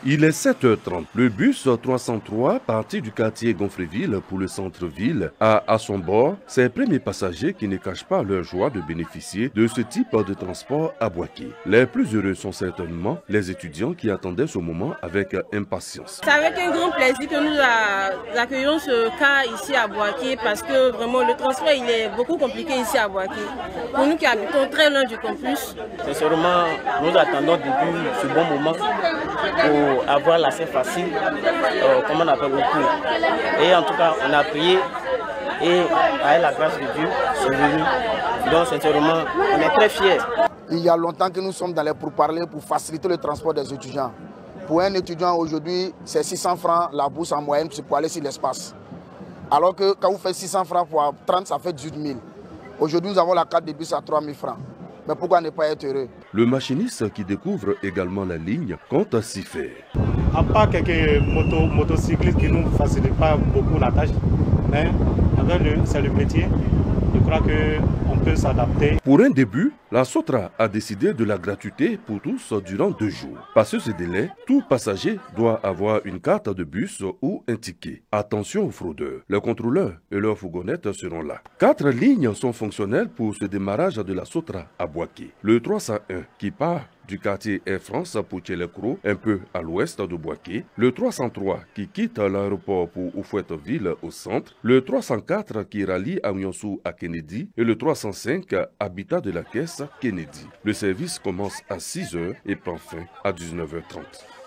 Il est 7h30. Le bus 303, parti du quartier Gonfreville pour le centre-ville, a à son bord ses premiers passagers qui ne cachent pas leur joie de bénéficier de ce type de transport à Boaké. Les plus heureux sont certainement les étudiants qui attendaient ce moment avec impatience. C'est avec un grand plaisir que nous accueillons ce cas ici à Boaké parce que vraiment le transport il est beaucoup compliqué ici à Boaké. Pour nous qui habitons très loin du campus. Sincèrement, nous attendons depuis ce bon moment pour avoir l'accès facile, comme on appelle beaucoup. Et en tout cas, on a prié et avec la grâce de Dieu, c'est venu. Donc sincèrement, on est très fiers. Il y a longtemps que nous sommes dans les pourparlers pour faciliter le transport des étudiants. Pour un étudiant aujourd'hui, c'est 600 francs la bourse en moyenne pour aller sur l'espace. Alors que quand vous faites 600 francs pour 30, ça fait 18 000. Aujourd'hui, nous avons la carte de bus à 3 000 francs. Mais pourquoi ne pas être heureux? Le machiniste qui découvre également la ligne compte à s'y faire. À part quelques motocyclistes qui ne nous facilitent pas beaucoup la tâche, mais c'est le métier. Je crois qu'on peut s'adapter. Pour un début, la Sotra a décidé de la gratuité pour tous durant 2 jours. Passé ce délai, tout passager doit avoir une carte de bus ou un ticket. Attention aux fraudeurs, les contrôleurs et leurs fourgonnettes seront là. 4 lignes sont fonctionnelles pour ce démarrage de la Sotra à Boaké. Le 301 qui part du quartier Air France pour Tchelekro, un peu à l'ouest de Boaké. Le 303 qui quitte l'aéroport pour Oufouetteville au centre. Le 304 qui rallie Amionsou à Kennedy. Et le 305 Habitat de la Caisse Kennedy. Le service commence à 6h et prend fin à 19h30.